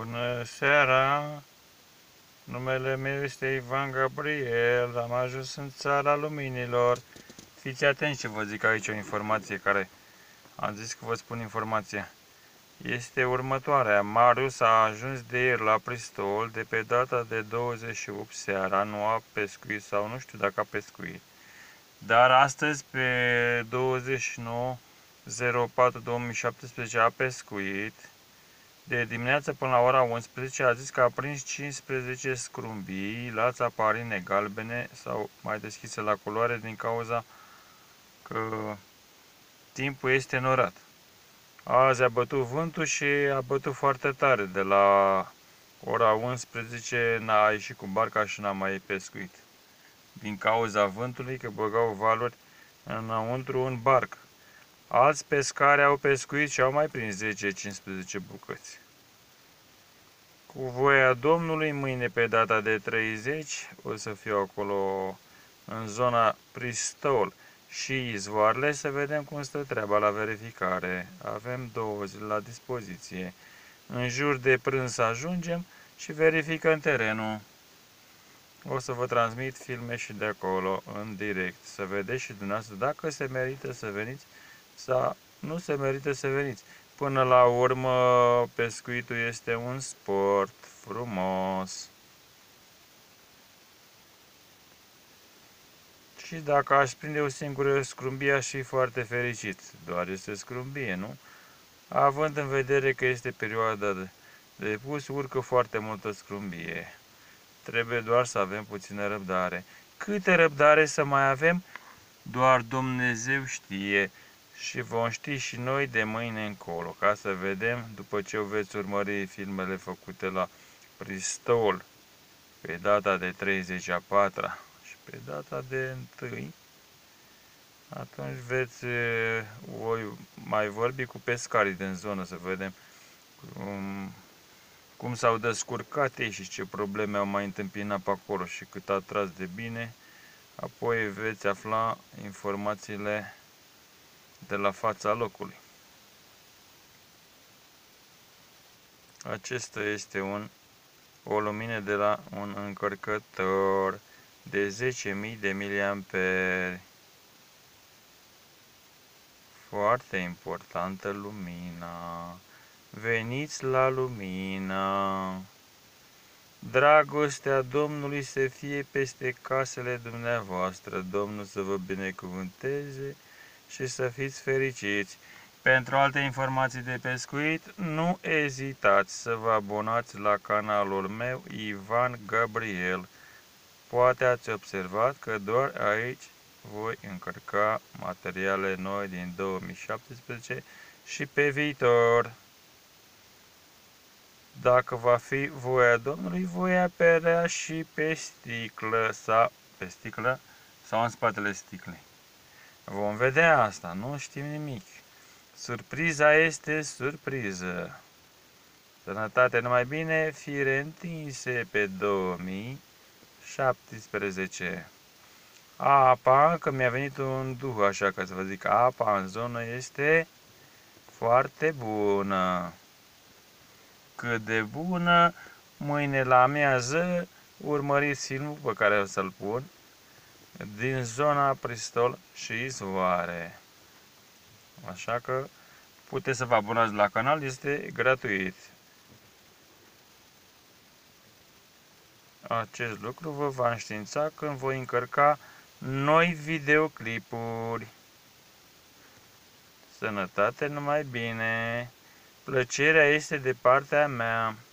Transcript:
Bună seara! Numele meu este Ivan Gabriel, am ajuns în țara luminilor. Fiți atenți ce vă zic aici, o informație care am zis că vă spun informația. Este următoarea. Marius a ajuns de ieri la Pristol de pe data de 28 seara, nu a pescuit sau nu știu dacă a pescuit. Dar astăzi pe 29/04/2017 a pescuit. De dimineață până la ora 11 a zis că a prins 15 scrumbii la țaparine galbene sau mai deschise la culoare din cauza că timpul este norat. Azi a bătut vântul și a bătut foarte tare. De la ora 11 n-a ieșit cu barca și n-a mai pescuit. Din cauza vântului, că băgau valuri înăuntru în barcă. Alți pescari au pescuit și au mai prins 10-15 bucăți. Cu voia Domnului, mâine pe data de 30 o să fiu acolo în zona Pristol și izvoarele să vedem cum stă treaba la verificare. Avem 2 zile la dispoziție. În jur de prânz ajungem și verificăm terenul. O să vă transmit filme și de acolo, în direct, să vedeți și dumneavoastră dacă se merită să veniți sau nu se merită să veniți. Până la urmă, pescuitul este un sport frumos. Și dacă aș prinde o singură scrumbie, aș fi foarte fericit. Doar este scrumbie, nu? Având în vedere că este perioada de pus, urcă foarte multă scrumbie. Trebuie doar să avem puțină răbdare. Câtă răbdare să mai avem, doar Dumnezeu știe. Și vom ști și noi de mâine încolo, ca să vedem, după ce veți urmări filmele făcute la Pristol, pe data de 30/4 și pe data de 1, atunci veți voi mai vorbi cu pescarii din zonă, să vedem cum s-au descurcat ei și ce probleme au mai întâmpinat pe acolo și cât a tras de bine. Apoi veți afla informațiile de la fața locului. Acesta este o lumină de la un încărcător de 10.000 de miliamperi. Foarte importantă lumina. Veniți la lumină. Dragostea Domnului să fie peste casele dumneavoastră. Domnul să vă binecuvânteze și să fiți fericiți. Pentru alte informații de pescuit, nu ezitați să vă abonați la canalul meu Ivan Gabriel. Poate ați observat că doar aici voi încărca materiale noi din 2017 și pe viitor. Dacă va fi voia Domnului, voi apărea și pe sticlă sau în spatele sticlei. Vom vedea asta, nu știm nimic. Surpriza este surpriză. Sănătate numai bine, fire întinse pe 2017. Apa, că mi-a venit un duh așa ca să vă zic, apa în zonă este foarte bună. Cât de bună, mâine la amiază urmăriți filmul pe care o să-l pun din zona Pristol și izvoare. Așa că puteți să vă abonați la canal, este gratuit. Acest lucru vă va înștiința când voi încărca noi videoclipuri. Sănătate numai bine! Plăcerea este de partea mea.